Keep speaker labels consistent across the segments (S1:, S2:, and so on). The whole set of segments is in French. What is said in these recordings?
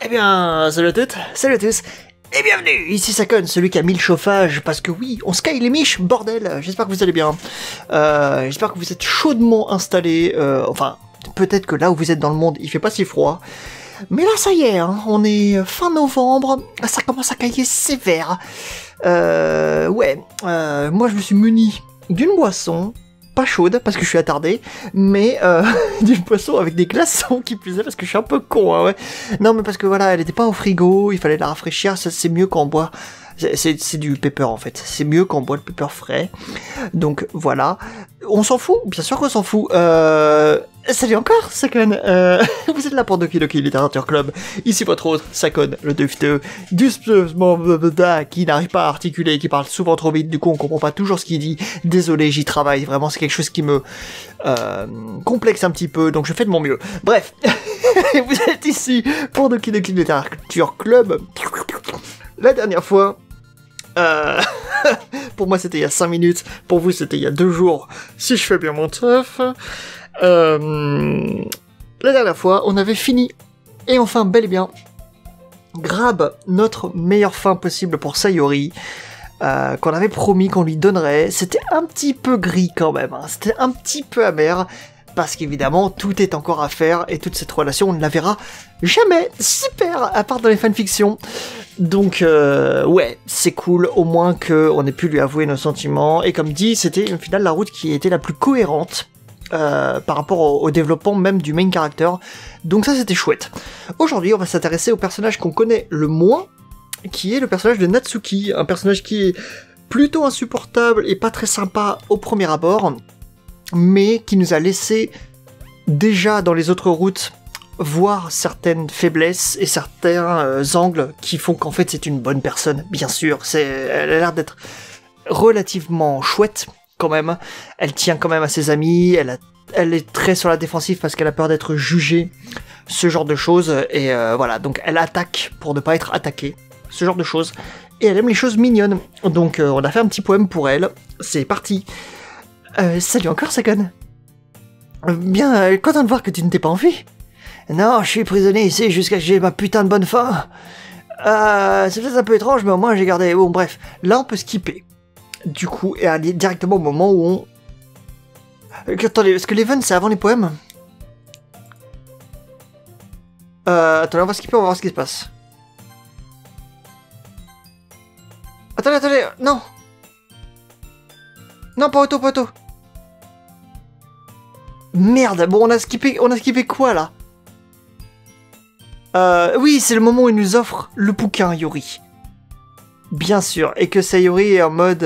S1: Eh bien, salut à toutes, salut à tous, et bienvenue, ici Sakon, celui qui a mis le chauffage, parce que oui, on sky les miches, bordel, j'espère que vous allez bien, j'espère que vous êtes chaudement installés, enfin, peut-être que là où vous êtes dans le monde, il fait pas si froid, mais là ça y est, hein, on est fin novembre, ça commence à cailler sévère, moi je me suis muni d'une boisson, pas chaude parce que je suis attardé, mais d'une boisson avec des glaçons qui plus est parce que je suis un peu con, hein, ouais. Non mais parce que voilà, elle était pas au frigo, il fallait la rafraîchir, ça c'est mieux quand on boit. C'est du pepper en fait, c'est mieux quand on boit le pepper frais. Donc voilà, on s'en fout, bien sûr qu'on s'en fout. Salut encore, Sakon. Vous êtes là pour Doki Doki Literature Club. Ici votre hôte, Sakon, le dufteux, qui n'arrive pas à articuler, qui parle souvent trop vite, du coup on comprend pas toujours ce qu'il dit. Désolé, j'y travaille, vraiment c'est quelque chose qui me complexe un petit peu, donc je fais de mon mieux. Bref, vous êtes ici pour Doki Doki Literature Club. La dernière fois, pour moi c'était il y a 5 minutes, pour vous c'était il y a 2 jours, si je fais bien mon taf. La dernière fois, on avait fini, et enfin bel et bien, grab notre meilleure fin possible pour Sayori, qu'on avait promis qu'on lui donnerait. C'était un petit peu gris quand même, hein. C'était un petit peu amer, parce qu'évidemment tout est encore à faire, et toute cette relation on ne la verra jamais, super, à part dans les fanfictions. Donc ouais, c'est cool, au moins qu'on ait pu lui avouer nos sentiments, et comme dit, c'était au final la route qui était la plus cohérente par rapport au développement même du main character, donc ça c'était chouette. Aujourd'hui on va s'intéresser au personnage qu'on connaît le moins, qui est le personnage de Natsuki, un personnage qui est plutôt insupportable et pas très sympa au premier abord, mais qui nous a laissé déjà dans les autres routes voir certaines faiblesses et certains angles qui font qu'en fait c'est une bonne personne, bien sûr. Elle a l'air d'être relativement chouette quand même, elle tient quand même à ses amis, elle est très sur la défensive parce qu'elle a peur d'être jugée, ce genre de choses, et voilà, donc elle attaque pour ne pas être attaquée, ce genre de choses, et elle aime les choses mignonnes, donc on a fait un petit poème pour elle, c'est parti. Salut encore Sakon. Bien, content de voir que tu ne t'es pas enfui. Non, je suis prisonnier ici jusqu'à ce que j'ai ma putain de bonne faim. C'est peut-être un peu étrange, mais au moins j'ai gardé... Bon, bref, là on peut skipper. Du coup, et aller directement au moment où on... Attendez, est-ce que l'event c'est avant les poèmes? Attendez, on va skipper, on va voir ce qui se passe. Attendez, non. Non, pas auto, pas auto. Merde, bon, on a skippé quoi, là? Oui, c'est le moment où il nous offre le bouquin, Yuri. Bien sûr, et que Sayori est en mode...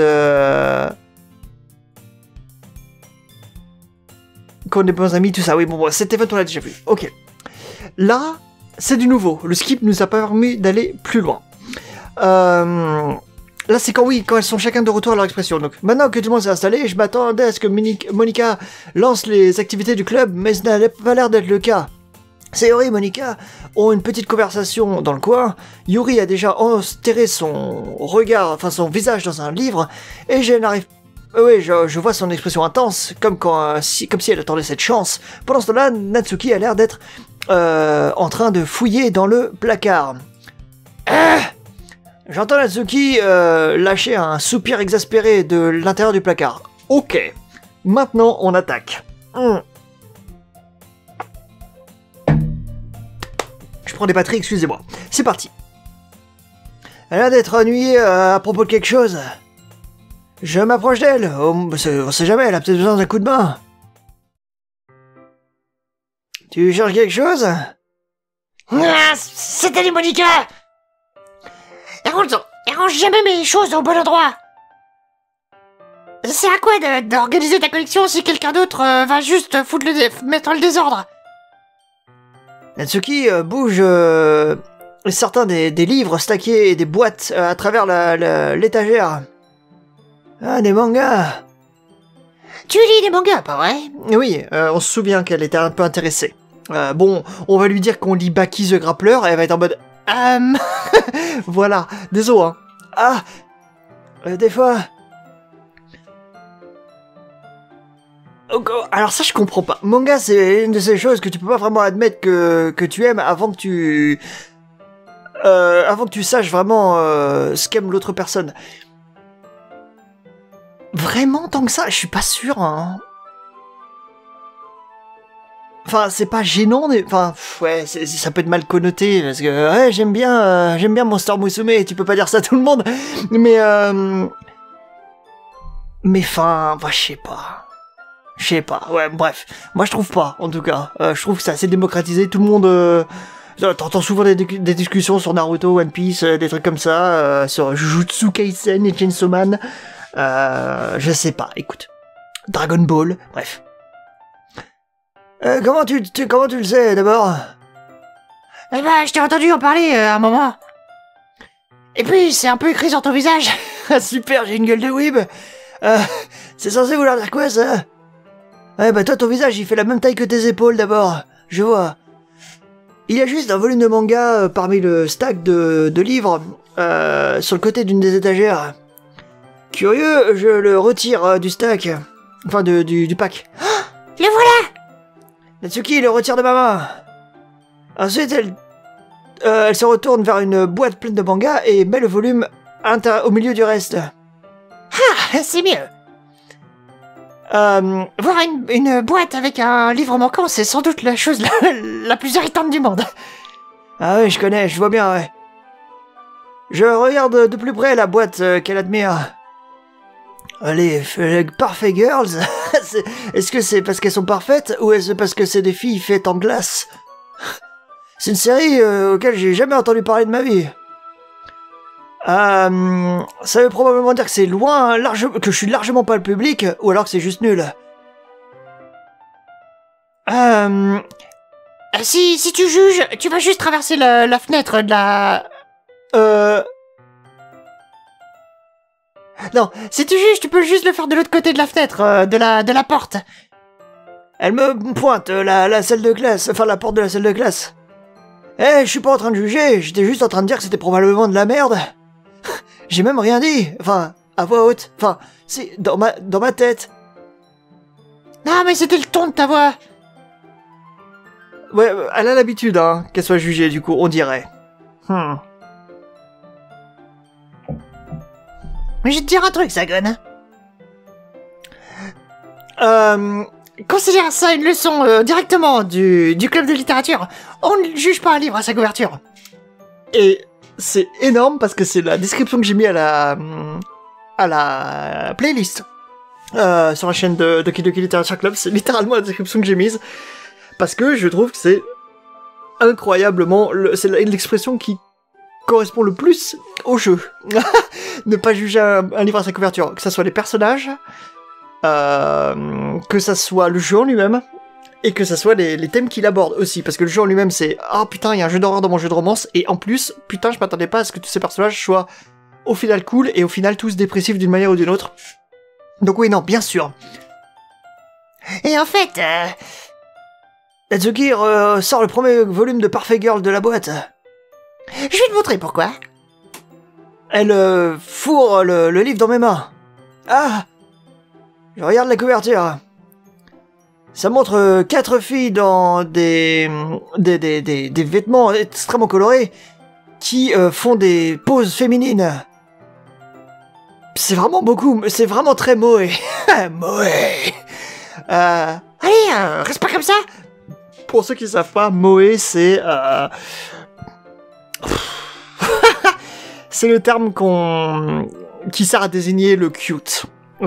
S1: qu'on est bons amis, tout ça. Oui, bon, cet event, on l'a déjà vu. Ok. Là, c'est du nouveau. Le skip nous a permis d'aller plus loin. Là, c'est quand elles sont chacun de retour à leur expression. Donc, maintenant que tout le monde s'est installé, je m'attendais à ce que Monika lance les activités du club, mais ça n'a pas l'air d'être le cas. Sayori et Monika ont une petite conversation dans le coin. Yuri a déjà enterré son regard, enfin son visage dans un livre, et je n'arrive pas. Oui, je vois son expression intense, comme si elle attendait cette chance. Pendant ce temps-là, Natsuki a l'air d'être en train de fouiller dans le placard. J'entends Natsuki lâcher un soupir exaspéré de l'intérieur du placard. Ok, maintenant on attaque. Je prends des batteries, excusez-moi. C'est parti. Elle a l'air d'être ennuyée à propos de quelque chose. Je m'approche d'elle. On sait jamais, elle a peut-être besoin d'un coup de main. Tu cherches quelque chose?
S2: C'était Monika. Elle range jamais mes choses au bon endroit. C'est à quoi d'organiser ta collection si quelqu'un d'autre va juste mettre le désordre?
S1: Natsuki bouge certains des livres stackés et des boîtes à travers l'étagère. Ah, des mangas.
S2: Tu lis des mangas, pas vrai?
S1: Oui, on se souvient qu'elle était un peu intéressée. Bon, on va lui dire qu'on lit Baki the Grappler, et elle va être en mode... Voilà, désolé, hein. Ah, des fois... Alors ça je comprends pas. Manga c'est une de ces choses que tu peux pas vraiment admettre que tu aimes avant que tu avant que tu saches vraiment ce qu'aime l'autre personne. Vraiment tant que ça, je suis pas sûr, hein. Enfin, c'est pas gênant, mais... Enfin, ouais, ça peut être mal connoté, parce que... Ouais, j'aime bien Monster Musume, tu peux pas dire ça à tout le monde, mais... Mais enfin, bah, je sais pas, ouais, bref. Moi, je trouve pas, en tout cas. Je trouve que c'est assez démocratisé, tout le monde... T'entends souvent des discussions sur Naruto, One Piece, des trucs comme ça, sur Jujutsu Kaisen et Chainsaw Man. Je sais pas, écoute. Dragon Ball, bref. Comment tu le sais, d'abord?
S2: Eh ben, je t'ai entendu en parler à un moment. Et puis, c'est un peu écrit sur ton visage.
S1: Super, j'ai une gueule de weeb. C'est censé vouloir dire quoi, ça? Ouais, bah toi, ton visage, il fait la même taille que tes épaules, d'abord. Je vois. Il y a juste un volume de manga parmi le stack de livres sur le côté d'une des étagères. Curieux, je le retire du stack. Enfin, du pack.
S2: Le voilà!
S1: Natsuki le retire de ma main. Ensuite, elle se retourne vers une boîte pleine de mangas et met le volume au milieu du reste.
S2: Ah, c'est mieux. Voir une boîte avec un livre manquant, c'est sans doute la chose la plus irritante du monde.
S1: Ah oui, je connais, je vois bien, ouais. Je regarde de plus près la boîte qu'elle admire. Les Parfait Girls. Est-ce que c'est parce qu'elles sont parfaites ou est-ce parce que c'est des filles faites en glace? C'est une série auquel j'ai jamais entendu parler de ma vie. Ça veut probablement dire que c'est que je suis largement pas le public, ou alors que c'est juste nul.
S2: Si tu juges, tu vas juste traverser la fenêtre de la... Non, si tu juges, tu peux juste le faire de l'autre côté de la fenêtre, de la porte.
S1: Elle me pointe la salle de classe, enfin la porte de la salle de classe. Je suis pas en train de juger, j'étais juste en train de dire que c'était probablement de la merde. J'ai même rien dit, enfin, à voix haute, enfin, c'est dans ma tête.
S2: Non, mais c'était le ton de ta voix.
S1: Ouais, elle a l'habitude, hein, qu'elle soit jugée, du coup, on dirait.
S2: Mais je vais te dire un truc, Sagon. Considère ça une leçon directement du club de littérature. On ne juge pas un livre à sa couverture.
S1: Et c'est énorme parce que c'est la description que j'ai mis à la playlist sur la chaîne de Doki Literature Club. C'est littéralement la description que j'ai mise parce que je trouve que c'est incroyablement... c'est l'expression qui correspond le plus au jeu. Ne pas juger un livre à sa couverture, que ça soit les personnages, que ça soit le jeu en lui-même, et que ça soit les thèmes qu'il aborde aussi, parce que le jeu en lui-même c'est « Ah putain, il y a un jeu d'horreur dans mon jeu de romance », et en plus, putain, je m'attendais pas à ce que tous ces personnages soient au final cool, et au final tous dépressifs d'une manière ou d'une autre. Donc oui, non, bien sûr.
S2: Et en fait...
S1: Natsuki sort le premier volume de Parfait Girl de la boîte.
S2: Je vais te montrer pourquoi.
S1: Elle fourre le livre dans mes mains. Ah! Je regarde la couverture. Ça montre 4 filles dans des vêtements extrêmement colorés qui font des poses féminines. C'est vraiment beaucoup, c'est vraiment très moé. Moé.
S2: Allez, reste pas comme ça.
S1: Pour ceux qui savent pas, moé c'est... c'est le terme qui sert à désigner le cute.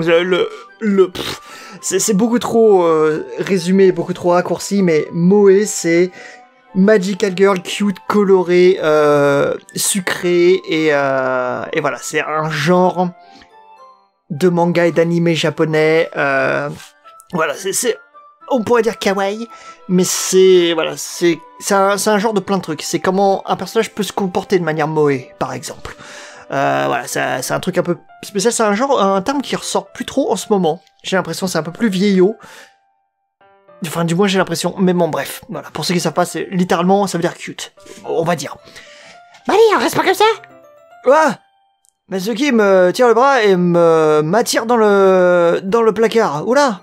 S1: C'est beaucoup trop résumé, beaucoup trop raccourci, mais moé c'est magical girl, cute, coloré, sucré, et voilà, c'est un genre de manga et d'anime japonais. Voilà, on pourrait dire kawaii, mais c'est un genre de plein de trucs. C'est comment un personnage peut se comporter de manière moé, par exemple. Voilà, c'est un truc un peu spécial. C'est un terme qui ressort plus trop en ce moment. J'ai l'impression que c'est un peu plus vieillot. Enfin, du moins j'ai l'impression. Mais bon, bref. Voilà, pour ceux qui savent pas, c'est littéralement, ça veut dire cute. On va dire.
S2: Allez, on reste pas comme ça.
S1: Ouais. Mais ce qui me tire le bras et m'attire dans le placard. Oula.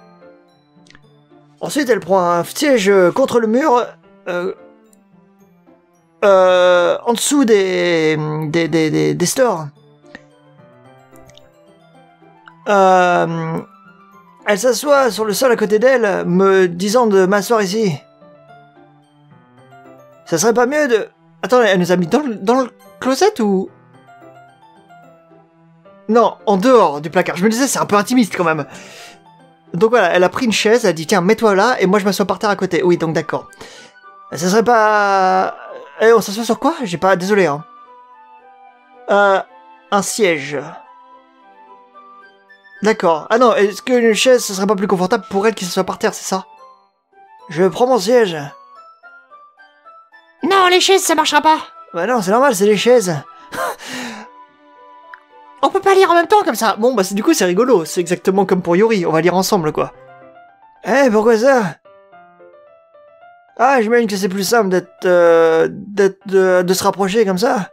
S1: Ensuite, elle prend un siège contre le mur. en dessous des stores. Elle s'assoit sur le sol à côté d'elle, me disant de m'asseoir ici. Ça serait pas mieux de... Attends, elle nous a mis dans le closet ou... Non, en dehors du placard. Je me disais, c'est un peu intimiste quand même. Donc voilà, elle a pris une chaise, elle a dit, tiens, mets-toi là, et moi je m'assois par terre à côté. Oui, donc d'accord. Ça serait pas... Eh, on s'assoit sur quoi? J'ai pas... Désolé, hein. Un siège. D'accord. Ah non, est-ce qu'une chaise, ce serait pas plus confortable pour elle qui s'assoit par terre, c'est ça? Je prends mon siège.
S2: Non, les chaises, ça marchera pas.
S1: Bah non, c'est normal, c'est les chaises.
S2: On peut pas lire en même temps comme ça.
S1: Bon, bah du coup, c'est rigolo. C'est exactement comme pour Yuri. On va lire ensemble, quoi. Eh, pourquoi ça? Ah, j'imagine que c'est plus simple de se rapprocher comme ça.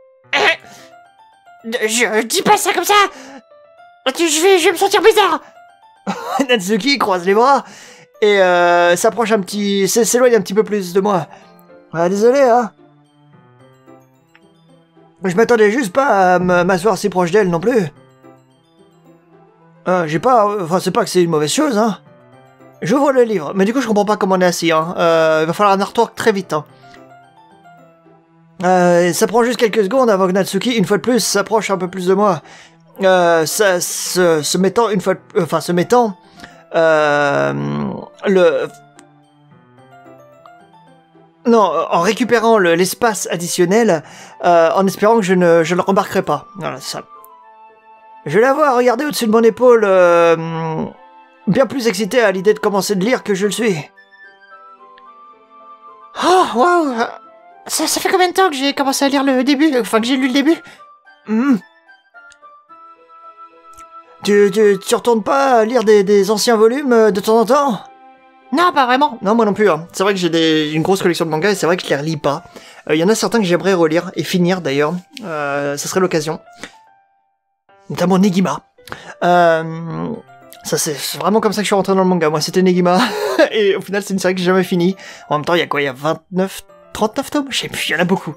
S2: Je dis pas ça comme ça. Je vais me sentir bizarre.
S1: Natsuki croise les bras et s'approche un petit... s'éloigne un petit peu plus de moi. Ah, désolé, hein. Je m'attendais juste pas à m'asseoir si proche d'elle non plus. J'ai pas... Enfin, c'est pas que c'est une mauvaise chose, hein. J'ouvre le livre, mais du coup, je comprends pas comment on est assis, hein. Il va falloir un artwork très vite, hein. Ça prend juste quelques secondes avant que Natsuki, une fois de plus, s'approche un peu plus de moi. Se mettant une fois... Enfin, se mettant... Non, en récupérant l'espace additionnel, en espérant que je ne le remarquerai pas. Voilà, c'est ça. Je la vois regarder au-dessus de mon épaule, bien plus excitée à l'idée de commencer de lire que je le suis.
S2: Oh, waouh. Ça fait combien de temps que j'ai commencé à lire le début? Enfin, que j'ai lu le début?
S1: Tu retournes pas à lire des anciens volumes de temps en temps?
S2: Non, pas vraiment.
S1: Non, moi non plus. Hein. C'est vrai que j'ai une grosse collection de mangas et c'est vrai que je les relis pas. Il y en a certains que j'aimerais relire et finir d'ailleurs. Ça serait l'occasion. Notamment Negima. Ça c'est vraiment comme ça que je suis rentré dans le manga. Moi c'était Negima. Et au final c'est une série que j'ai jamais finie. En même temps il y a quoi? Il y a 29, 39 tomes? Je sais plus, il y en a beaucoup.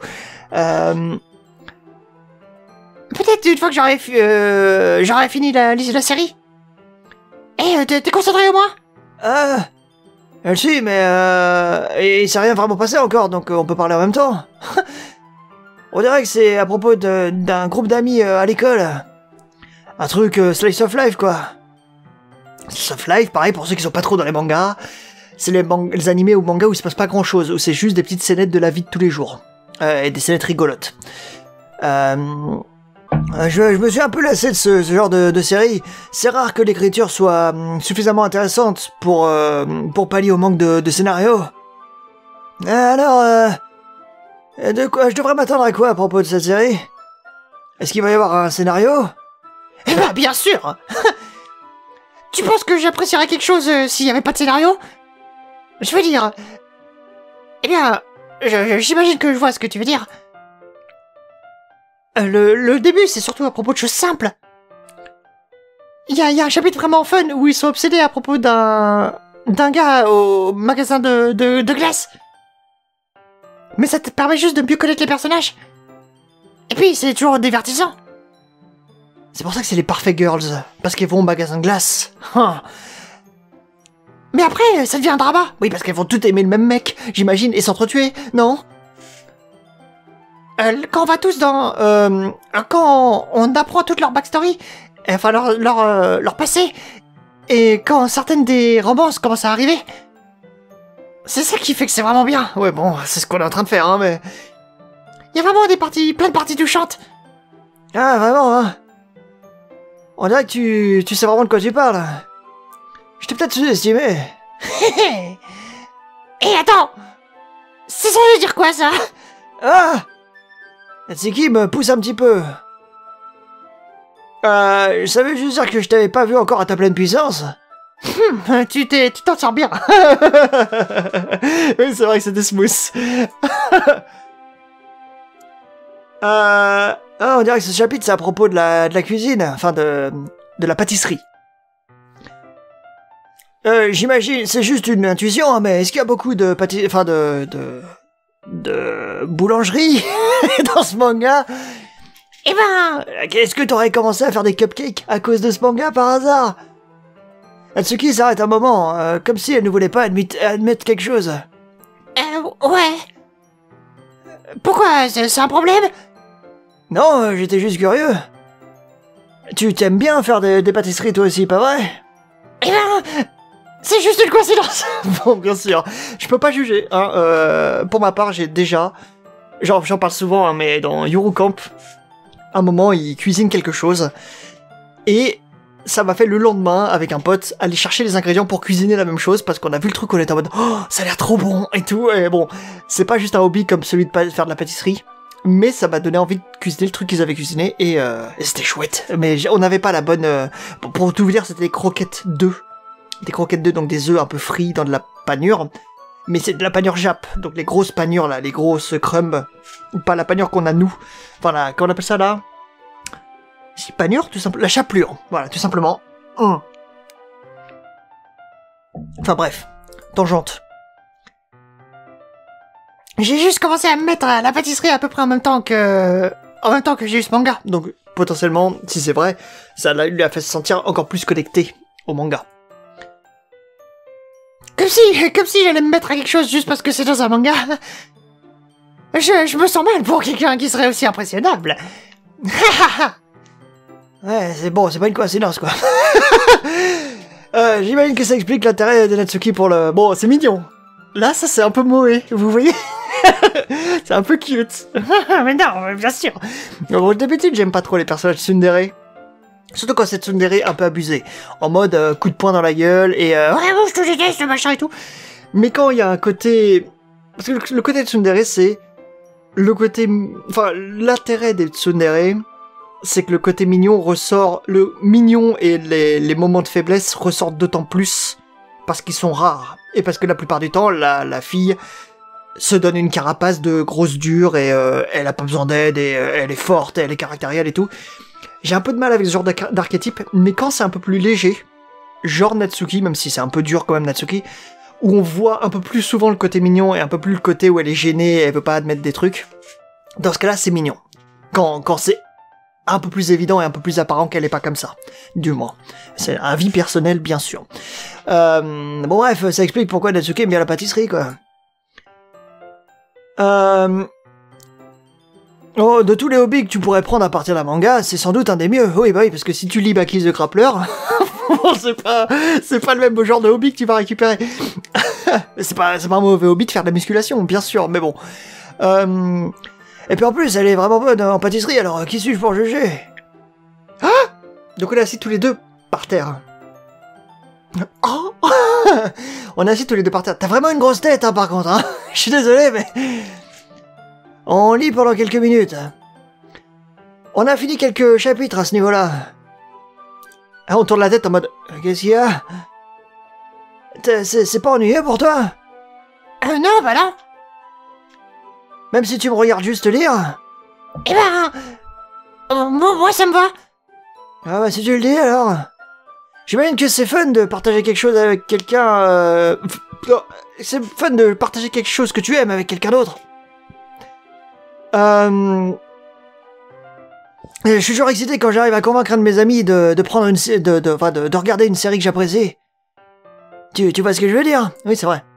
S2: Peut-être une fois que j'aurai fini la série. Eh, t'es concentré au moins?
S1: Elle suit, mais il s'est rien vraiment passé encore, donc on peut parler en même temps. On dirait que c'est à propos d'un groupe d'amis à l'école. Un truc slice of life, quoi. Slice of life, pareil, pour ceux qui sont pas trop dans les mangas, c'est les animés ou mangas où il se passe pas grand-chose, où c'est juste des petites scénettes de la vie de tous les jours. Et des scénettes rigolotes. Je me suis un peu lassé de ce genre de série. C'est rare que l'écriture soit suffisamment intéressante pour pallier au manque de scénario. Alors, de quoi je devrais m'attendre à quoi à propos de cette série? Est-ce qu'il va y avoir un scénario?
S2: Eh ben, bien sûr. Tu penses que j'apprécierais quelque chose s'il y avait pas de scénario? Je veux dire... Eh bien, j'imagine que je vois ce que tu veux dire. Le début, c'est surtout à propos de choses simples. Il y a un chapitre vraiment fun où ils sont obsédés à propos d'un gars au magasin de glace. Mais ça te permet juste de mieux connaître les personnages. Et puis, c'est toujours divertissant.
S1: C'est pour ça que c'est les Parfait Girls, parce qu'elles vont au magasin de glace.
S2: Mais après, ça devient un drama.
S1: Oui, parce qu'elles vont toutes aimer le même mec, j'imagine, et s'entretuer, non?
S2: Quand on va tous dans... quand on apprend toute leur backstory, enfin leur passé, et quand certaines des romances commencent à arriver, c'est ça qui fait que c'est vraiment bien.
S1: Ouais, bon, c'est ce qu'on est en train de faire, hein, mais...
S2: Il y a vraiment plein de parties touchantes.
S1: Ah, vraiment, hein? On dirait que tu sais vraiment de quoi tu parles. Je t'ai peut-être sous-estimé.
S2: Et attends! C'est censé dire quoi, ça?
S1: Ah! Natsuki me pousse un petit peu. Ça veut juste dire que je t'avais pas vu encore à ta pleine puissance.
S2: Tu t'en sors bien.
S1: Oui, c'est vrai que c'était smooth. On dirait que ce chapitre, c'est à propos de la cuisine, enfin de la pâtisserie. J'imagine, c'est juste une intuition, hein, mais est-ce qu'il y a beaucoup de de boulangerie dans ce manga.
S2: Eh ben...
S1: Est-ce que t'aurais commencé à faire des cupcakes à cause de ce manga par hasard? Natsuki s'arrête un moment, comme si elle ne voulait pas admettre quelque chose.
S2: Ouais. Pourquoi? C'est un problème?
S1: Non, j'étais juste curieux. Tu t'aimes bien faire des pâtisseries toi aussi, pas vrai?
S2: Eh ben... C'est juste une coïncidence.
S1: Bon, bien sûr, je peux pas juger. Hein. Pour ma part, j'ai déjà... J'en parle souvent, hein, mais dans Yuru Camp, à un moment, il cuisine quelque chose. Et ça m'a fait le lendemain, avec un pote, aller chercher les ingrédients pour cuisiner la même chose, parce qu'on a vu le truc, on était en mode « Oh, ça a l'air trop bon !» et tout. Et bon, c'est pas juste un hobby comme celui de faire de la pâtisserie, mais ça m'a donné envie de cuisiner le truc qu'ils avaient cuisiné, et c'était chouette. Mais on n'avait pas la bonne... Pour tout vous dire, c'était des croquettes d'œufs. Des croquettes d'œufs, donc des œufs un peu frits dans de la panure. Mais c'est de la panure Jap, donc les grosses panures là, les grosses crumbs. Pas la panure qu'on a nous. Enfin, comment on appelle ça là? Si, panure, tout simplement. La chapelure, voilà, tout simplement. Enfin bref, tangente.
S2: J'ai juste commencé à me mettre à la pâtisserie à peu près en même temps que j'ai eu ce manga.
S1: Donc potentiellement, si c'est vrai, ça lui a fait se sentir encore plus connecté au manga.
S2: Comme si j'allais me mettre à quelque chose juste parce que c'est dans un manga. Je me sens mal pour quelqu'un qui serait aussi impressionnable.
S1: Ouais, c'est bon, c'est pas une coïncidence, quoi. J'imagine que ça explique l'intérêt de Natsuki pour le... Bon, c'est mignon. Là, ça, c'est un peu moé, vous voyez. C'est un peu cute.
S2: Mais non, bien sûr.
S1: Bon, d'habitude, j'aime pas trop les personnages tsundere. Surtout quand c'est tsundere un peu abusé. En mode coup de poing dans la gueule et...
S2: Vraiment, je te déteste, machin et tout.
S1: Mais quand il y a un côté... Parce que le côté tsundere, c'est... Le côté... Enfin, l'intérêt des tsundere, c'est que le côté mignon ressort... Le mignon et les moments de faiblesse ressortent d'autant plus parce qu'ils sont rares. Et parce que la plupart du temps, la fille se donne une carapace de grosse dure et elle a pas besoin d'aide et elle est forte, elle est caractérielle et tout. J'ai un peu de mal avec ce genre d'archétype, mais quand c'est un peu plus léger, genre Natsuki, même si c'est un peu dur quand même Natsuki, où on voit un peu plus souvent le côté mignon et un peu plus le côté où elle est gênée et elle veut pas admettre des trucs, dans ce cas-là c'est mignon. Quand c'est un peu plus évident et un peu plus apparent qu'elle est pas comme ça, du moins. C'est un avis personnel bien sûr. Bon bref, ça explique pourquoi Natsuki aime bien la pâtisserie quoi. Oh, de tous les hobbies que tu pourrais prendre à partir d'un manga, c'est sans doute un des mieux. Oui, bah oui, parce que si tu lis Backlist the Grappler, bon, c'est pas le même genre de hobby que tu vas récupérer. c'est pas un mauvais hobby de faire de la musculation, bien sûr, mais bon. Et puis en plus, elle est vraiment bonne en pâtisserie, alors qui suis-je pour juger? Ah! Donc on est assis tous les deux par terre. Oh! On est assis tous les deux par terre. T'as vraiment une grosse tête, hein, par contre, hein. Je suis désolé, mais... On lit pendant quelques minutes. On a fini quelques chapitres à ce niveau-là. Ah, on tourne la tête en mode... Qu'est-ce qu'il y a? C'est pas ennuyeux pour toi?
S2: Non, bah non.
S1: Même si tu me regardes juste lire?
S2: Eh ben... moi, ça me va.
S1: Ah bah si tu le dis, alors... J'imagine que c'est fun de partager quelque chose avec quelqu'un... C'est fun de partager quelque chose que tu aimes avec quelqu'un d'autre. Je suis toujours excité quand j'arrive à convaincre un de mes amis de prendre de regarder une série que j'apprécie. Tu vois ce que je veux dire? Oui, c'est vrai.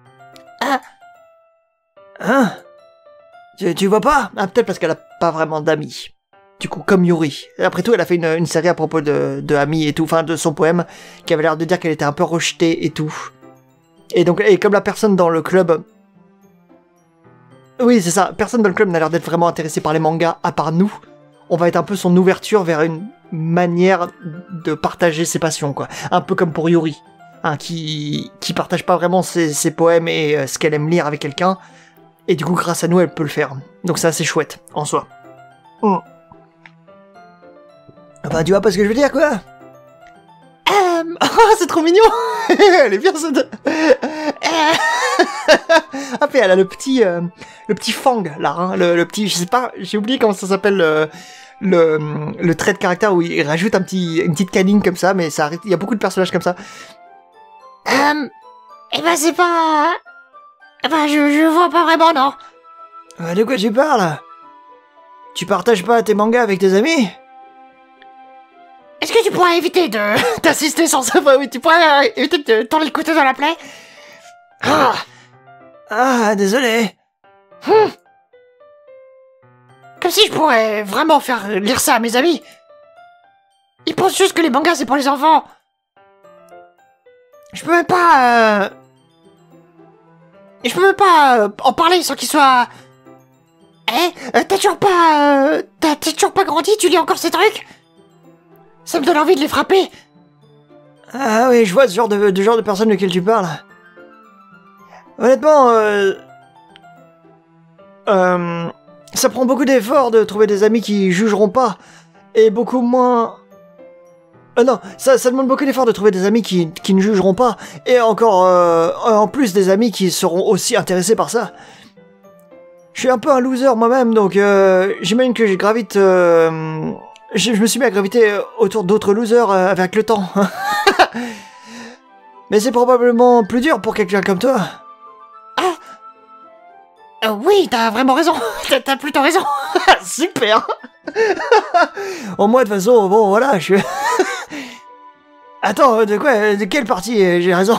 S1: Hein? Tu vois pas? Ah, peut-être parce qu'elle a pas vraiment d'amis. Du coup, comme Yuri. Après tout, elle a fait une série à propos de amis et tout, enfin de son poème, qui avait l'air de dire qu'elle était un peu rejetée et tout. Et donc, comme la personne dans le club... Oui, c'est ça. Personne dans le club n'a l'air d'être vraiment intéressé par les mangas, à part nous. On va être un peu son ouverture vers une manière de partager ses passions, quoi. Un peu comme pour Yuri, hein, qui partage pas vraiment ses poèmes et ce qu'elle aime lire avec quelqu'un. Et du coup, grâce à nous, elle peut le faire. Donc c'est assez chouette, en soi. Bah, tu vois pas ce que je veux dire, quoi? Oh, c'est trop mignon. Elle est bien, cette... Ah, puis elle a le petit fang, là, hein, le petit... Je sais pas, j'ai oublié comment ça s'appelle, le trait de caractère où il rajoute une petite canine comme ça, mais ça arrive, il y a beaucoup de personnages comme ça.
S2: Eh ben, c'est pas... Bah, je vois pas vraiment, non.
S3: De quoi tu parles? Tu partages pas tes mangas avec tes amis?
S2: Est-ce que tu pourrais éviter de d'insister sur ça? Oui, tu pourrais éviter de tourner le couteau dans la plaie?
S3: Désolé.
S2: Comme si je pourrais vraiment faire lire ça à mes amis. Ils pensent juste que les mangas c'est pour les enfants. Je peux même pas... Je peux même pas en parler sans qu'ils soient... t'as toujours pas grandi, tu lis encore ces trucs? Ça me donne envie de les frapper.
S3: Ah oui, je vois ce genre de personne auquel tu parles. Honnêtement, ça prend beaucoup d'efforts de trouver des amis qui jugeront pas, et beaucoup moins... non, ça demande beaucoup d'efforts de trouver des amis qui ne jugeront pas, et encore, en plus des amis qui seront aussi intéressés par ça. Je suis un peu un loser moi-même, donc j'imagine que je gravite... je me suis mis à graviter autour d'autres losers avec le temps. Mais c'est probablement plus dur pour quelqu'un comme toi.
S2: Oui, t'as vraiment raison. T'as plutôt raison.
S1: Super.
S3: Au moins, de toute façon, bon, voilà, je suis... Attends, de quoi? De quelle partie j'ai raison?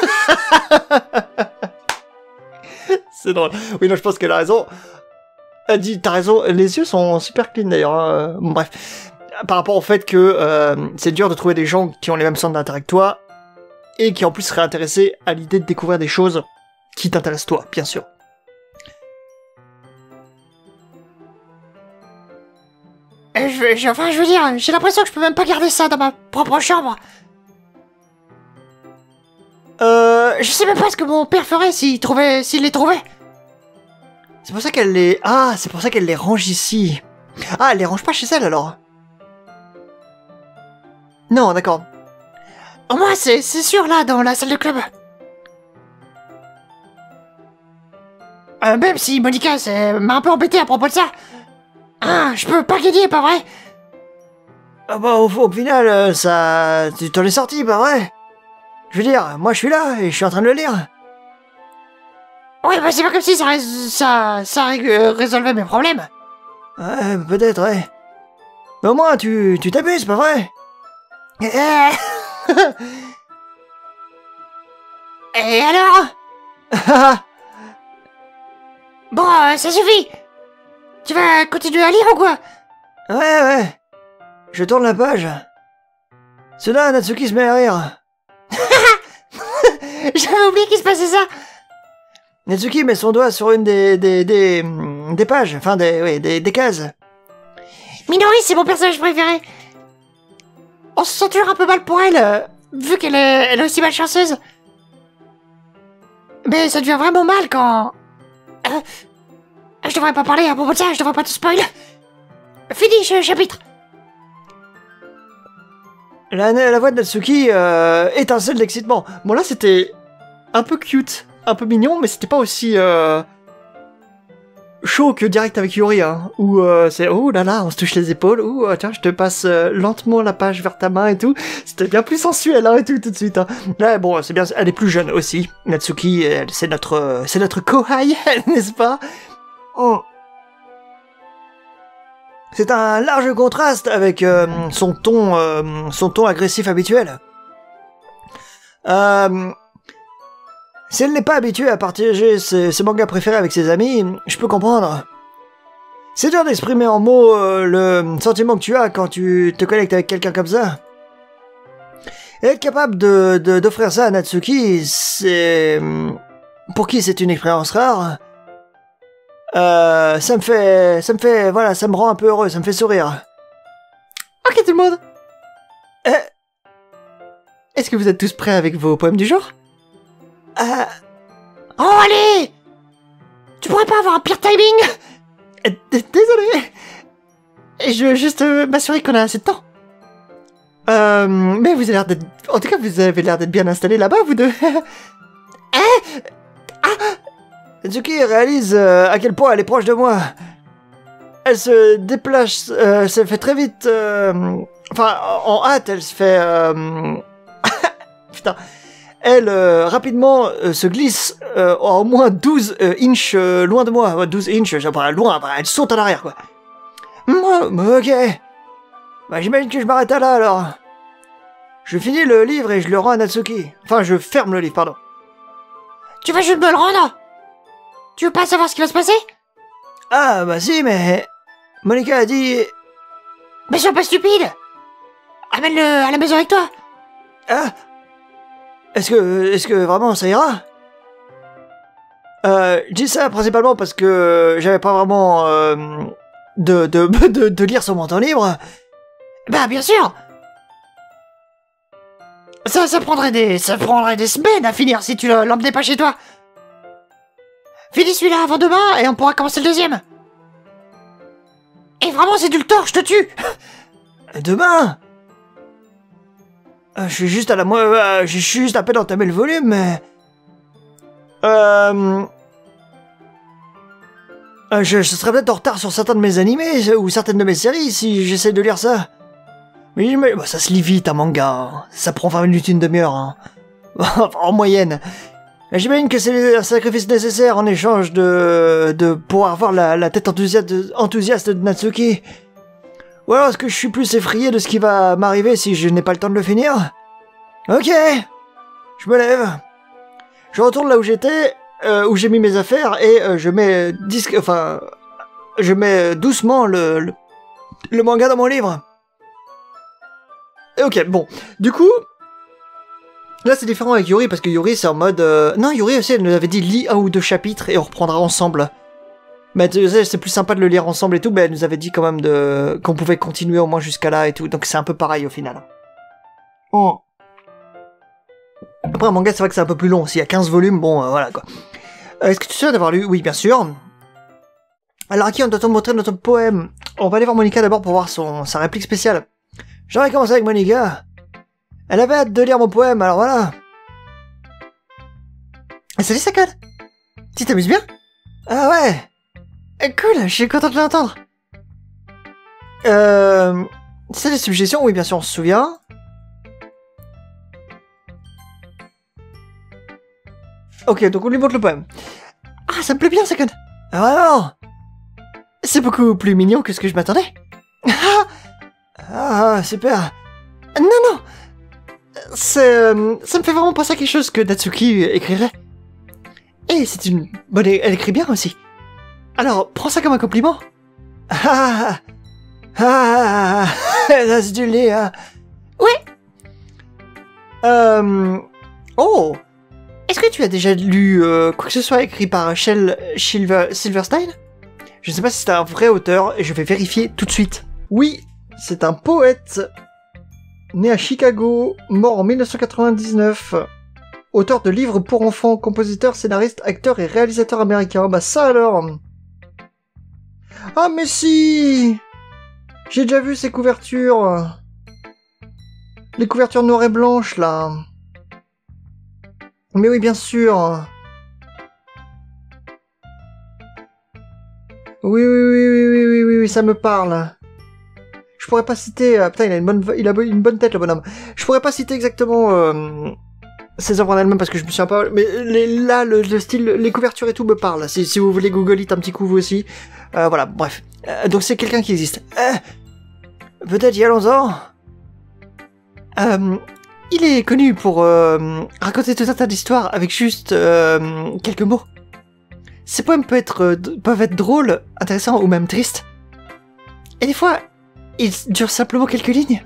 S1: C'est drôle. Oui, non, je pense qu'elle a raison. Elle dit, t'as raison, les yeux sont super clean d'ailleurs. Hein. Bon, bref. Par rapport au fait que c'est dur de trouver des gens qui ont les mêmes centres d'intérêt que toi, et qui en plus seraient intéressés à l'idée de découvrir des choses qui t'intéressent toi, bien sûr.
S2: Je veux dire, j'ai l'impression que je peux même pas garder ça dans ma propre chambre. Je sais même pas ce que mon père ferait s'il les trouvait.
S1: C'est pour ça qu'elle les... Ah, c'est pour ça qu'elle les range ici. Ah, elle les range pas chez elle alors. Non, d'accord.
S2: Au moins, c'est sûr, là, dans la salle de club. Même si Monica m'a un peu embêté à propos de ça. Je peux pas gagner, pas vrai?
S3: Ah bah, au final, ça... Tu t'en es sorti, pas vrai? Je veux dire, moi je suis là, et je suis en train de le lire.
S2: Ouais, bah c'est pas comme si ça résolvait mes problèmes.
S3: Ouais, peut-être, ouais. Mais au moins, tu t'amuses, pas vrai?
S2: Et alors? Bon, ça suffit. Tu vas continuer à lire ou quoi?
S3: Ouais. Je tourne la page. Soudain, Natsuki se met à rire.
S2: J'avais oublié qu'il se passait ça.
S3: Natsuki met son doigt sur une des pages, enfin des cases.
S2: Minori, c'est mon personnage préféré. On se sent toujours un peu mal pour elle, vu qu'elle est aussi malchanceuse. Mais ça devient vraiment mal quand... je devrais pas parler à propos de ça, je devrais pas tout spoil. Fini ce chapitre.
S3: La voix de Natsuki étincelle d'excitement.
S1: Bon là c'était un peu cute, un peu mignon, mais c'était pas aussi chaud que direct avec Yuri, hein, où c'est oh là là, on se touche les épaules, ou tiens je te passe lentement la page vers ta main et tout. C'était bien plus sensuel hein, et tout de suite. Hein. Là bon c'est bien, elle est plus jeune aussi. Natsuki, c'est notre kohai, n'est-ce pas? Oh.
S3: C'est un large contraste avec son ton agressif habituel. Si elle n'est pas habituée à partager ses mangas préférés avec ses amis, je peux comprendre. C'est dur d'exprimer en mots le sentiment que tu as quand tu te connectes avec quelqu'un comme ça. Et être capable d'offrir ça à Natsuki, c'est... Pour qui c'est une expérience rare. Ça me fait, voilà, ça me rend un peu heureux, ça me fait sourire.
S1: Ok tout le monde. Est-ce que vous êtes tous prêts avec vos poèmes du jour?
S2: Oh allez! Tu pourrais pas avoir un pire timing?
S1: Désolé. Je veux juste m'assurer qu'on a assez de temps. Mais vous avez l'air d'être... En tout cas, vous avez l'air d'être bien installés là-bas, vous deux.
S3: Natsuki réalise à quel point elle est proche de moi. Elle se déplace, ça fait très vite... Enfin, en hâte, elle se fait... Putain. elle, rapidement, se glisse à au moins 12 inches loin de moi. Ouais, 12 inches, loin, elle saute à l'arrière, quoi. Ok. Bah, j'imagine que je m'arrête là, alors. Je finis le livre et je le rends à Natsuki. Enfin, je ferme le livre, pardon.
S2: Tu vas juste me le rendre? Tu veux pas savoir ce qui va se passer?
S3: Ah, bah si, mais... Monica a dit...
S2: Mais sois pas stupide! Amène-le à la maison avec toi!
S3: Ah, est-ce que vraiment ça ira? Je dis ça principalement parce que j'avais pas vraiment de lire sur mon temps libre.
S2: Bah bien sûr! Ça prendrait des semaines à finir si tu l'emmenais pas chez toi. Finis celui-là avant demain et on pourra commencer le deuxième. Et vraiment c'est du le tort, je te tue!
S3: Demain? Je suis juste à la j'ai juste à peine entamé le volume, mais... je serais peut-être en retard sur certains de mes animés, ou certaines de mes séries, si j'essaie de lire ça. Mais bah, ça se lit vite, un manga. Hein. Ça prend 20 minutes, une demi-heure. Hein. En moyenne. J'imagine que c'est un sacrifice nécessaire en échange de pouvoir voir la tête enthousiaste de Natsuki. Ou alors est-ce que je suis plus effrayé de ce qui va m'arriver si je n'ai pas le temps de le finir? Ok. Je me lève. Je retourne là où j'étais, où j'ai mis mes affaires, et je mets doucement le manga dans mon livre. Ok, bon. Du coup, là c'est différent avec Yuri, parce que Yuri c'est en mode... Non, Yuri aussi, elle nous avait dit lis un ou deux chapitres et on reprendra ensemble. Mais tu sais, c'est plus sympa de le lire ensemble et tout, mais elle nous avait dit quand même qu'on pouvait continuer au moins jusqu'à là et tout, donc c'est un peu pareil au final. Oh. Après un manga c'est vrai que c'est un peu plus long, s'il y a 15 volumes, bon voilà quoi. Est-ce que tu sais d'avoir lu? Oui bien sûr. Alors à qui on doit montrer notre poème? On va aller voir Monica d'abord pour voir sa réplique spéciale. J'aurais commencé avec Monica. Elle avait hâte de lire mon poème, alors voilà.
S2: Salut Sakon! Tu t'amuses bien?
S3: Ah ouais!
S2: Cool, je suis content de l'entendre.
S3: C'est des suggestions? Oui, bien sûr, on se souvient. Ok, donc on lui montre le poème.
S2: Ah, ça me plaît bien, Sakon.
S3: Vraiment?
S2: C'est beaucoup plus mignon que ce que je m'attendais.
S3: Ah, super.
S2: Non. Ça me fait vraiment penser à quelque chose que Natsuki écrirait. Et c'est une bonne... Elle écrit bien aussi. Alors, prends ça comme un compliment.
S3: Ça c'est du lait, hein.
S2: Ouais.
S3: Oh.
S2: Est-ce que tu as déjà lu quoi que ce soit écrit par Silverstein?
S3: Je sais pas si c'est un vrai auteur, et je vais vérifier tout de suite. Oui, c'est un poète né à Chicago, mort en 1999. Auteur de livres pour enfants, compositeur, scénariste, acteur et réalisateur américain. Bah ça alors. Ah mais si! J'ai déjà vu ces couvertures. Les couvertures noires et blanches là. Mais oui bien sûr. Oui, ça me parle. Je pourrais pas citer... putain, il a une bonne tête le bonhomme. Je pourrais pas citer exactement ses œuvres en elles-mêmes parce que je me souviens pas... Mais le style, les couvertures et tout me parle. Si vous voulez Google it un petit coup vous aussi. Voilà, bref. Donc c'est quelqu'un qui existe. Peut-être il y a longtemps.
S2: Il est connu pour raconter tout un tas d'histoires avec juste quelques mots. Ses poèmes peuvent être drôles, intéressants ou même tristes. Et des fois, ils durent simplement quelques lignes.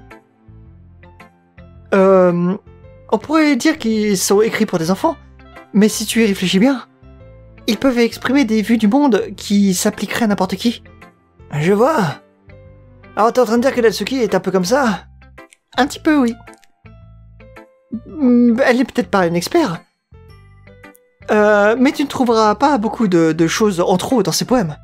S2: On pourrait dire qu'ils sont écrits pour des enfants, mais si tu y réfléchis bien, ils peuvent exprimer des vues du monde qui s'appliqueraient à n'importe qui.
S3: Je vois. Alors t'es en train de dire que Natsuki est un peu comme ça?
S2: Un petit peu, oui. Elle n'est peut-être pas une expert. Mais tu ne trouveras pas beaucoup de choses en trop dans ses poèmes.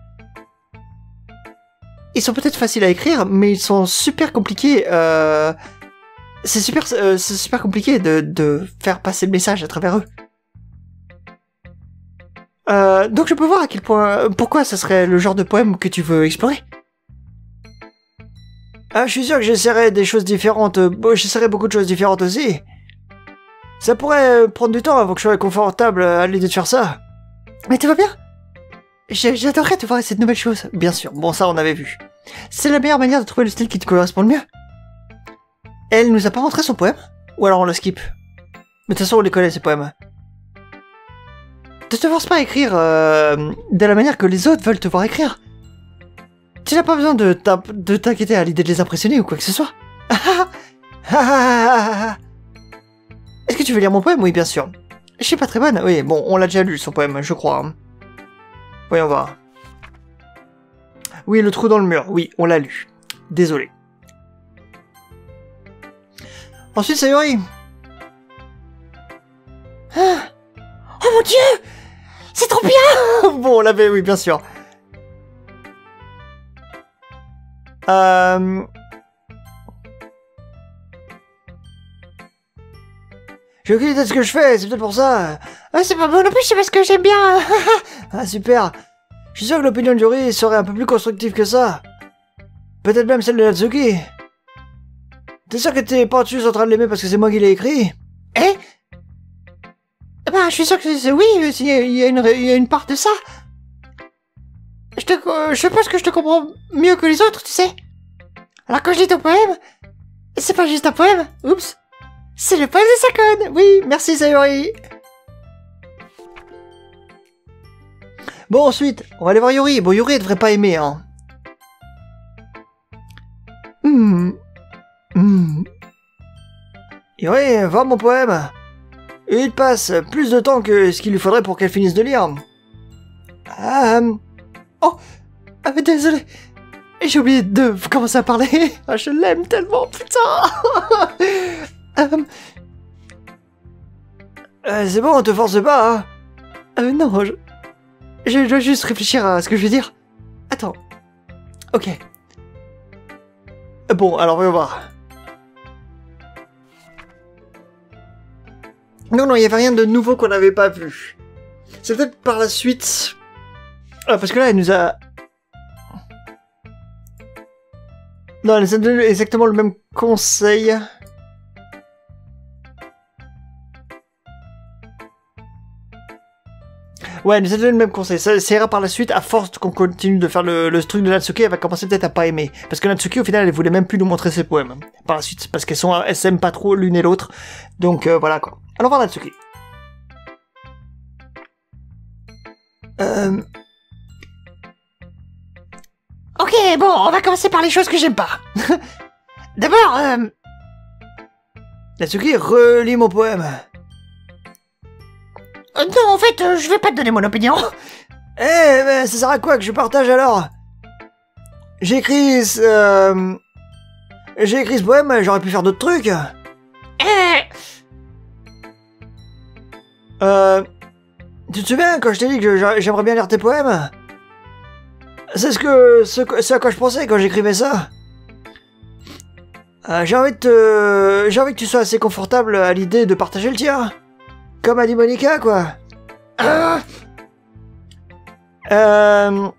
S2: Ils sont peut-être faciles à écrire, mais ils sont super compliqués. C'est super compliqué de faire passer le message à travers eux. Donc je peux voir à quel point... Pourquoi ça serait le genre de poème que tu veux explorer.
S3: Ah, je suis sûr que j'essaierai des choses différentes. J'essaierai beaucoup de choses différentes aussi. Ça pourrait prendre du temps avant que je sois confortable à l'idée de faire ça.
S2: Mais tout va bien? J'adorerais te voir cette nouvelle chose.
S3: Bien sûr, bon ça on avait vu.
S2: C'est la meilleure manière de trouver le style qui te correspond le mieux. Elle nous a pas montré son poème?
S3: Ou alors on le skip. Mais de toute façon on les connaît ces poèmes.
S2: Ne te force pas à écrire de la manière que les autres veulent te voir écrire. Tu n'as pas besoin de t'inquiéter à l'idée de les impressionner ou quoi que ce soit.
S3: Est-ce que tu veux lire mon poème? Oui, bien sûr.
S2: Je suis pas très bonne.
S3: Oui, bon, on l'a déjà lu son poème, je crois. Hein. Voyons voir. Oui, le trou dans le mur. Oui, on l'a lu. Désolé. Ensuite, Sayori.
S2: Oh mon dieu! C'est trop bien!
S3: Bon, on l'avait, oui, bien sûr. J'ai aucune idée de ce que je fais, c'est peut-être pour ça.
S2: Ah, c'est pas bon non plus, c'est parce que j'aime bien.
S3: Ah, super. Je suis sûr que l'opinion de Yuri serait un peu plus constructive que ça. Peut-être même celle de Natsuki. T'es sûr que t'es pas juste en train de l'aimer parce que c'est moi qui l'ai écrit?
S2: Eh? Bah, je suis sûr que c'est oui, il y a une part de ça. Je pense que je te comprends mieux que les autres, tu sais. Alors quand je lis ton poème, c'est pas juste un poème, oups. C'est le poème de Sakon.
S3: Oui, merci Sayori. Bon, ensuite, on va aller voir Yuri. Bon, Yuri, elle devrait pas aimer, hein. Yuri, voir mon poème. Il passe plus de temps que ce qu'il lui faudrait pour qu'elle finisse de lire.
S2: Oh, désolé. J'ai oublié de commencer à parler. Ah, je l'aime tellement, putain.
S3: C'est bon, on te force pas, hein.
S2: Non, je dois juste réfléchir à ce que je vais dire. Attends. Ok.
S3: Bon, alors voyons voir. Non, il n'y avait rien de nouveau qu'on n'avait pas vu. C'est peut-être par la suite. Ah, parce que là, elle nous a... Non, elle nous a donné exactement le même conseil. Ouais, elle nous a donné le même conseil. Ça ira par la suite, à force qu'on continue de faire le truc de Natsuki, elle va commencer peut-être à pas aimer. Parce que Natsuki, au final, elle voulait même plus nous montrer ses poèmes. Par la suite, parce elles s'aiment pas trop l'une et l'autre. Donc, voilà, quoi. Allons voir Natsuki.
S2: Ok, bon, on va commencer par les choses que j'aime pas. D'abord,
S3: Natsuki, relis mon poème.
S2: Non, en fait, je vais pas te donner mon opinion.
S3: Mais ça sert à quoi que je partage alors? J'ai écrit ce poème, j'aurais pu faire d'autres trucs. Tu te souviens quand je t'ai dit que j'aimerais bien lire tes poèmes? C'est ce à quoi je pensais quand j'écrivais ça. J'ai envie que tu sois assez confortable à l'idée de partager le tien. Comme a dit Monica, quoi.
S2: Eh ben,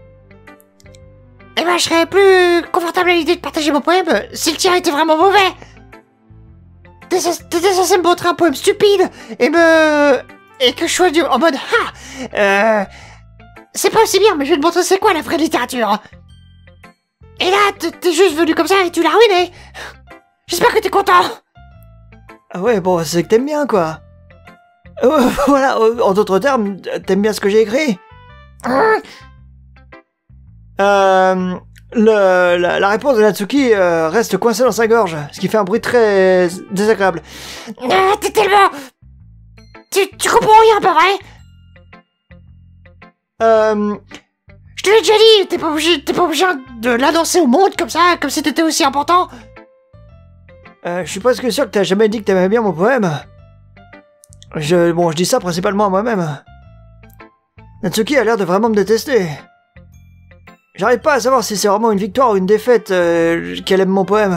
S2: je serais plus confortable à l'idée de partager mon poème si le tien était vraiment mauvais. T'étais censé me montrer un poème stupide et que je sois en mode c'est pas aussi bien, mais je vais te montrer c'est quoi la vraie littérature. Et là, t'es juste venu comme ça et tu l'as ruiné. J'espère que t'es content.
S3: Ah ouais, bon, c'est que t'aimes bien, quoi. Voilà, en d'autres termes, t'aimes bien ce que j'ai écrit? La réponse de Natsuki reste coincée dans sa gorge, ce qui fait un bruit très désagréable.
S2: T'es tellement... Tu comprends rien, pas vrai? Je te l'ai déjà dit, t'es pas obligé de l'annoncer au monde comme ça, comme si t'étais aussi important.
S3: Je suis presque sûr que t'as jamais dit que t'aimais bien mon poème. Je dis ça principalement à moi-même. Natsuki a l'air de vraiment me détester. J'arrive pas à savoir si c'est vraiment une victoire ou une défaite qu'elle aime mon poème.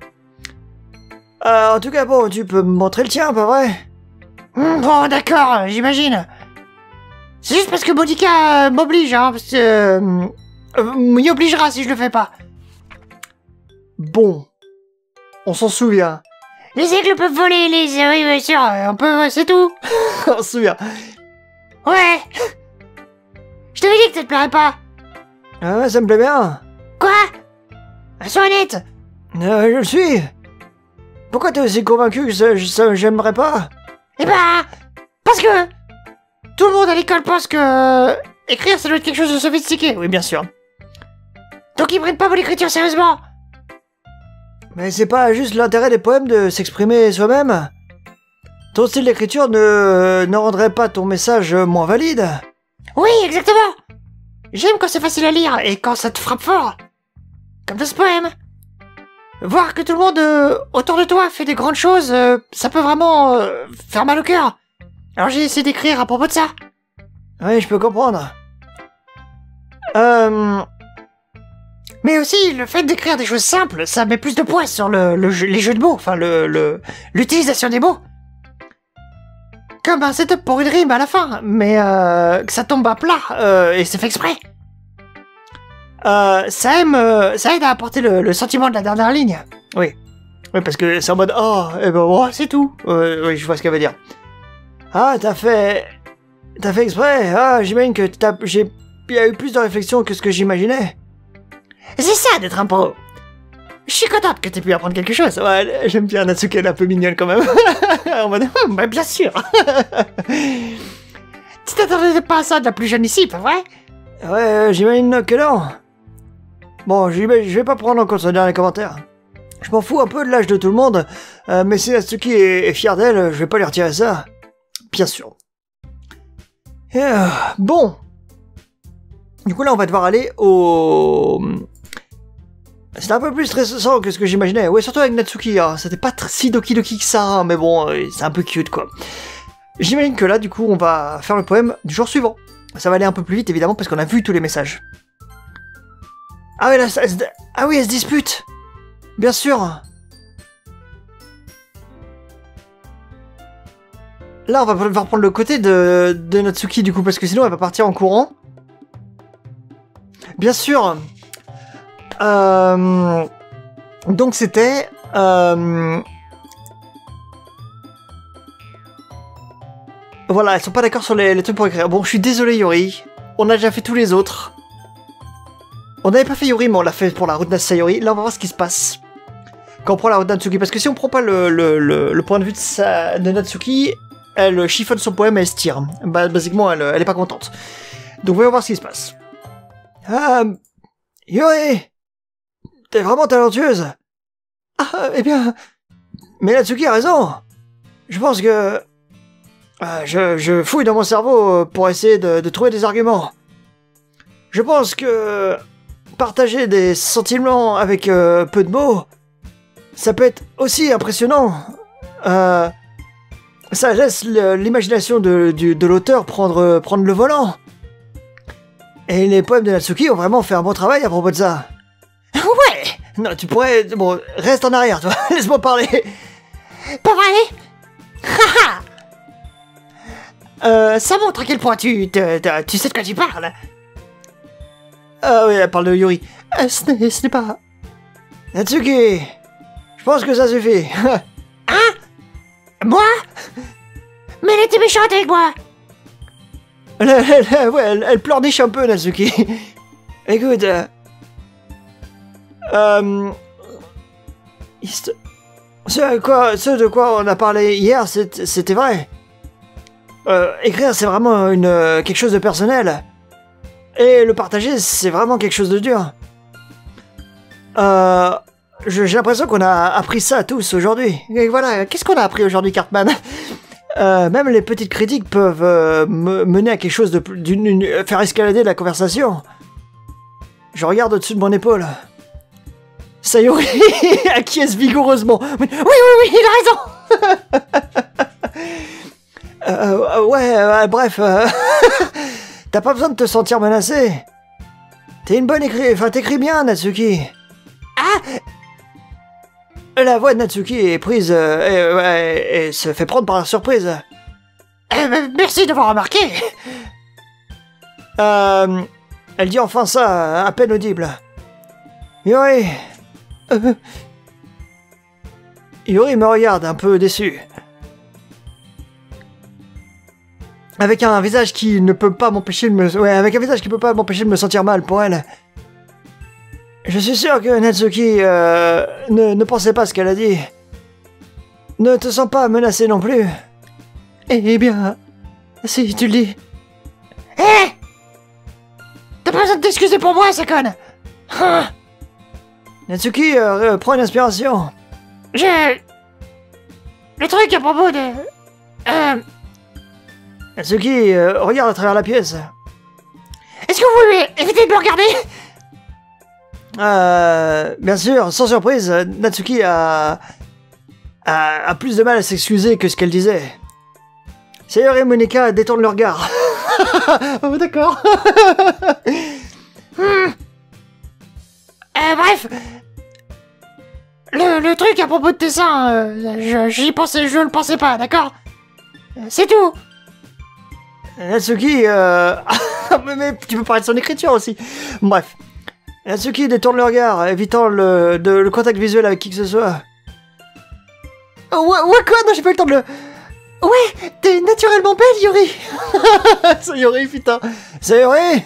S3: En tout cas, bon, tu peux me montrer le tien, pas vrai?
S2: Bon, d'accord, j'imagine. C'est juste parce que Monica m'oblige, hein, parce que... m'y obligera si je le fais pas.
S3: Bon. On s'en souvient.
S2: Les aigles peuvent voler, oui, bien sûr, on peut, c'est tout.
S3: On se souvient.
S2: Ouais. Je t'avais dit que ça te plairait pas.
S3: Ah ouais, ça me plaît bien.
S2: Quoi? Sois honnête.
S3: Je le suis. Pourquoi t'es aussi convaincu que j'aimerais pas?
S2: Eh ben, parce que tout le monde à l'école pense que écrire ça doit être quelque chose de sophistiqué.
S3: Oui, bien sûr.
S2: Donc ils prennent pas mon écriture sérieusement.
S3: Mais c'est pas juste l'intérêt des poèmes de s'exprimer soi-même. Ton style d'écriture ne rendrait pas ton message moins valide.
S2: Oui, exactement. J'aime quand c'est facile à lire et quand ça te frappe fort. Comme dans ce poème. Voir que tout le monde autour de toi fait des grandes choses, ça peut vraiment faire mal au cœur. Alors j'ai essayé d'écrire à propos de ça.
S3: Oui, je peux comprendre.
S2: Mais aussi, le fait d'écrire des choses simples, ça met plus de poids sur les jeux de mots, enfin l'utilisation des mots. Comme un setup pour une rime à la fin, mais que ça tombe à plat, et c'est fait exprès. Ça aide à apporter le sentiment de la dernière ligne.
S3: Oui. Oui, parce que c'est en mode, oh, et ben bon, c'est tout. Oui, je vois ce qu'elle veut dire. Ah, t'as fait exprès. Ah, j'imagine que il y a eu plus de réflexion que ce que j'imaginais.
S2: C'est ça d'être un pro. Je suis contente que t'aies pu apprendre quelque chose.
S3: Ouais, j'aime bien Natsuki, elle est un peu mignonne quand même.
S2: En mode, bah bien sûr. Tu t'attendais pas à ça de la plus jeune ici, pas vrai?
S3: Ouais, j'imagine que non. Bon, je vais pas prendre en compte ça dans les commentaires. Je m'en fous un peu de l'âge de tout le monde, mais si Natsuki est fière d'elle, je vais pas lui retirer ça. Bien sûr. Bon. Du coup là, on va devoir aller au... C'était un peu plus stressant que ce que j'imaginais. Ouais, surtout avec Natsuki, hein. C'était pas si Doki Doki que ça, hein, mais bon, c'est un peu cute, quoi. J'imagine que là, du coup, on va faire le poème du jour suivant. Ça va aller un peu plus vite, évidemment, parce qu'on a vu tous les messages. Ah ouais, là, ah oui, elle se dispute. Bien sûr. Là, on va devoir prendre le côté de Natsuki, du coup, parce que sinon, elle va partir en courant. Bien sûr. Donc c'était... Voilà, elles sont pas d'accord sur les trucs pour écrire. Bon, je suis désolé Yori. On a déjà fait tous les autres. On n'avait pas fait Yori, mais on l'a fait pour la route Sayori. Là, on va voir ce qui se passe quand on prend la route Natsuki. Parce que si on prend pas le point de vue de Natsuki, elle chiffonne son poème et elle se tire. Bah, basiquement, elle est pas contente. Donc, on va voir ce qui se passe. Yori! T'es vraiment talentueuse. Ah, eh bien... Mais Natsuki a raison. Je pense que... je fouille dans mon cerveau pour essayer de trouver des arguments. Je pense que... Partager des sentiments avec peu de mots, ça peut être aussi impressionnant. Ça laisse l'imagination de l'auteur prendre le volant. Et les poèmes de Natsuki ont vraiment fait un bon travail à propos de ça.
S2: Ouais.
S3: Non, tu pourrais... Bon, reste en arrière, toi. Laisse-moi parler.
S2: Pas vrai? Ça montre à quel point tu sais de quoi tu parles.
S3: Ah oui, elle parle de Yuri.
S2: Ce n'est pas...
S3: Natsuki, je pense que ça suffit.
S2: Hein? Moi? Mais elle était méchante avec moi.
S3: Elle pleurniche un peu, Natsuki. Écoute... Ce de quoi on a parlé hier, c'était vrai. Écrire, c'est vraiment quelque chose de personnel. Et le partager, c'est vraiment quelque chose de dur. J'ai l'impression qu'on a appris ça tous aujourd'hui. Et voilà, qu'est-ce qu'on a appris aujourd'hui, Cartman? Même les petites critiques peuvent mener à quelque chose faire escalader la conversation. Je regarde au-dessus de mon épaule. Sayori acquiesce vigoureusement. Oui,
S2: il a
S3: raison. Bref. T'as pas besoin de te sentir menacé. T'es une bonne t'écris bien, Natsuki.
S2: Ah!
S3: La voix de Natsuki est prise et se fait prendre par la surprise.
S2: Merci d'avoir remarqué.
S3: Elle dit enfin ça, à peine audible. Yuri. Yuri me regarde un peu déçu. Avec un visage qui ne peut pas m'empêcher de me... Ouais, avec un visage qui peut pas m'empêcher de me sentir mal pour elle. Je suis sûr que Natsuki ne pensait pas ce qu'elle a dit. Ne te sens pas menacé non plus.
S2: Eh bien, si tu le dis. Hé T'as pas besoin de t'excuser pour moi, c'est conne.
S3: Natsuki prend une inspiration.
S2: Le truc à propos de...
S3: Natsuki regarde à travers la pièce.
S2: Est-ce que vous pouvez éviter de me regarder?
S3: Bien sûr, sans surprise, Natsuki a plus de mal à s'excuser que ce qu'elle disait. Sayori et Monika détournent le regard.
S2: Oh, d'accord. Bref. Le truc à propos de tes seins, j'y pensais, je le pensais pas, d'accord? C'est tout.
S3: Natsuki, mais tu peux parler de son écriture aussi. Bref. Natsuki détourne le regard, évitant le contact visuel avec qui que ce soit.
S2: Ouais, quoi? Non, j'ai pas eu le temps de le... Ouais, t'es naturellement belle, Yuri.
S3: Sayori, putain. Sayori.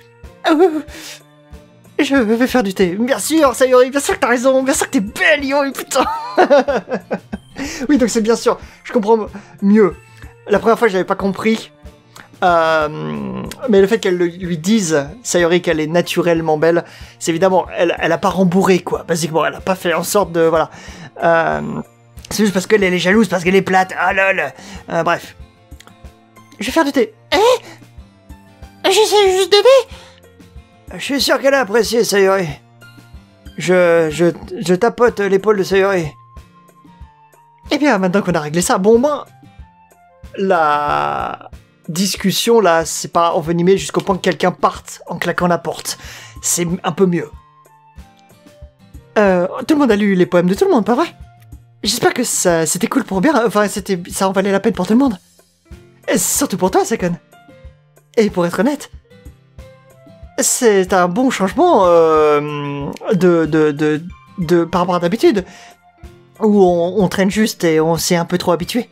S2: Je vais faire du thé.
S3: Bien sûr, Sayori, bien sûr que t'as raison. Bien sûr que t'es belle, Yuri, putain. Oui, donc c'est bien sûr. Je comprends mieux. La première fois, j'avais pas compris. Mais le fait qu'elle lui dise, Sayori, qu'elle est naturellement belle, c'est évidemment, elle a pas rembourré, quoi. Basiquement, elle a pas fait en sorte de... Voilà. C'est juste parce qu'elle est jalouse, parce qu'elle est plate. Ah lol. Bref. Je vais faire du thé.
S2: J'essaie juste d'aider.
S3: Je suis sûr qu'elle a apprécié, Sayori. Je tapote l'épaule de Sayori.
S2: Eh bien, maintenant qu'on a réglé ça, bon, moi...
S3: La discussion, là, c'est pas envenimé jusqu'au point que quelqu'un parte en claquant la porte. C'est un peu mieux.
S2: Tout le monde a lu les poèmes de tout le monde, pas vrai? J'espère que c'était cool pour bien, enfin, ça en valait la peine pour tout le monde. Et surtout pour toi, Sakon. Et pour être honnête, c'est un bon changement par rapport à d'habitude, où on traîne juste et on s'est un peu trop habitué.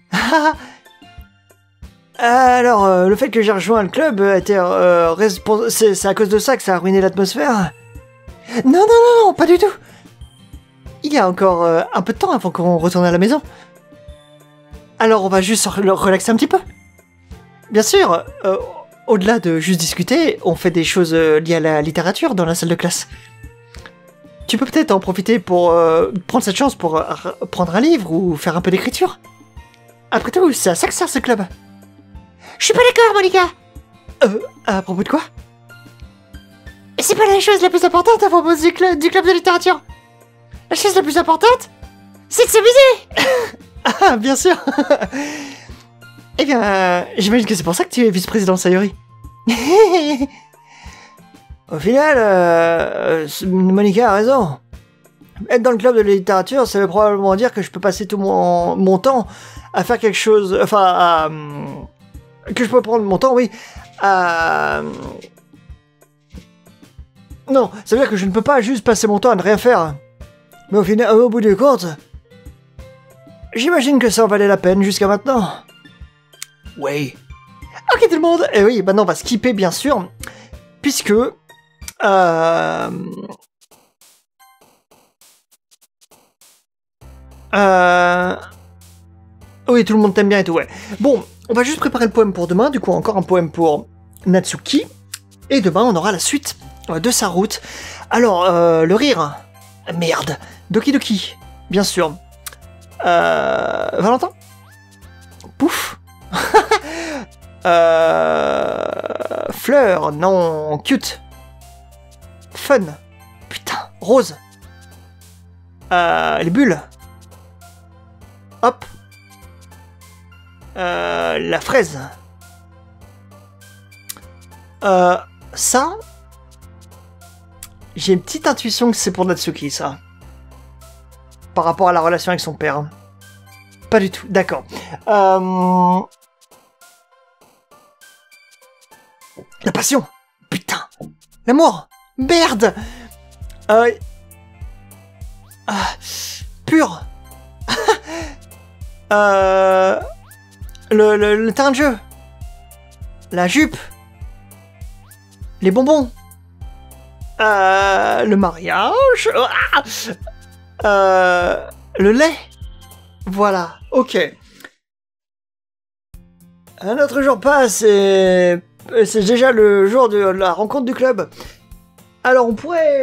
S3: Alors, le fait que j'ai rejoint le club c'est à cause de ça que ça a ruiné l'atmosphère?
S2: Non, pas du tout. Il y a encore un peu de temps avant qu'on retourne à la maison. Alors on va juste se relaxer un petit peu. Bien sûr, au-delà de juste discuter, on fait des choses liées à la littérature dans la salle de classe. Tu peux peut-être en profiter pour prendre cette chance pour prendre un livre ou faire un peu d'écriture. Après tout, c'est à ça que sert ce club. Je suis pas d'accord, Monika. À propos de quoi? C'est pas la chose la plus importante à propos du club de littérature. La chose la plus importante, c'est de s'amuser. Ah, bien sûr. Eh bien, j'imagine que c'est pour ça que tu es vice-président, Sayori.
S3: Au final, Monika a raison. Être dans le club de littérature, ça veut probablement dire que je peux passer tout mon temps à faire quelque chose... Enfin, que je peux prendre mon temps, oui, à... Non, ça veut dire que je ne peux pas juste passer mon temps à ne rien faire. Mais au final, au bout du compte, j'imagine que ça en valait la peine jusqu'à maintenant.
S2: Oui. Ok tout le monde, et oui, maintenant on va skipper bien sûr, puisque... Oui, tout le monde t'aime bien et tout, ouais. Bon, on va juste préparer le poème pour demain, du coup encore un poème pour Natsuki, et demain on aura la suite de sa route. Alors, le rire, merde, Doki Doki, bien sûr. Valentin? Pouf. Fleur, non, cute. Fun. Putain, rose. Les bulles. Hop. La fraise. Ça. J'ai une petite intuition que c'est pour Natsuki, ça. Par rapport à la relation avec son père. Pas du tout, d'accord. La passion. Putain. L'amour. Merde. Pur.
S3: Le terrain de jeu. La jupe. Les bonbons. Le mariage. Le lait. Voilà, ok. Un autre jour passe et c'est déjà le jour de la rencontre du club. Alors on pourrait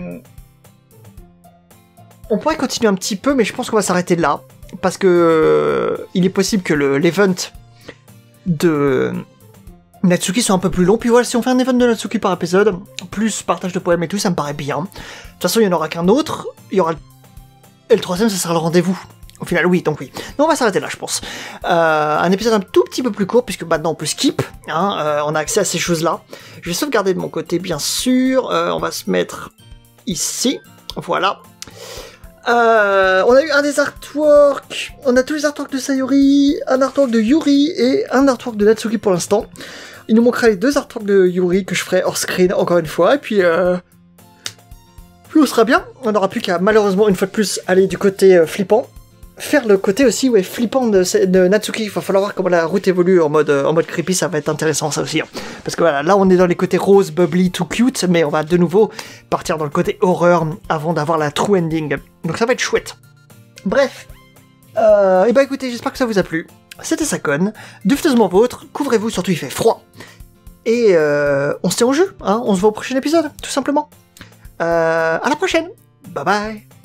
S3: continuer un petit peu, mais je pense qu'on va s'arrêter là. Parce que il est possible que l'event de Natsuki soit un peu plus long. Puis voilà, si on fait un event de Natsuki par épisode, plus partage de poèmes et tout, ça me paraît bien. De toute façon, il n'y en aura qu'un autre. Il y aura... Et le troisième, ça sera le rendez-vous. Au final, oui, donc oui. Mais on va s'arrêter là, je pense. Un épisode un tout petit peu plus court, puisque maintenant on peut skip. Hein, on a accès à ces choses-là. Je vais sauvegarder de mon côté, bien sûr. On va se mettre ici. Voilà. On a eu un des artworks. On a tous les artworks de Sayori, un artwork de Yuri et un artwork de Natsuki pour l'instant. Il nous manquera les 2 artworks de Yuri que je ferai hors screen encore une fois. Et puis on sera bien. On n'aura plus qu'à, malheureusement, une fois de plus, aller du côté flippant. Faire le côté aussi flippant de Natsuki. Il va falloir voir comment la route évolue en mode creepy. Ça va être intéressant, ça aussi. Hein. Parce que voilà, là on est dans les côtés rose, bubbly, tout cute. Mais on va de nouveau partir dans le côté horreur avant d'avoir la true ending. Donc ça va être chouette. Bref. Et bah écoutez, j'espère que ça vous a plu. C'était Sakon. Dufteusement vôtre. Couvrez-vous, surtout il fait froid. Et on se tient au jeu. Hein, on se voit au prochain épisode, tout simplement. À la prochaine. Bye bye.